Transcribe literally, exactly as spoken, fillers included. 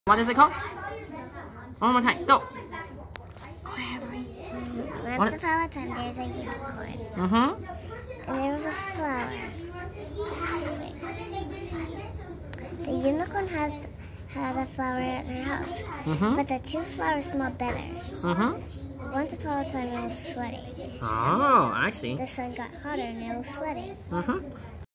What is it called? One more time. Go. Go, Avery. Once upon a time, there's a unicorn. Mm-hmm. And there was a flower. The unicorn has had a flower at her house. Mm-hmm. But the two flowers smelled better. Mm-hmm. Once upon a time, it was sweaty. Oh, I see. The sun got hotter and it was sweaty. Mm-hmm.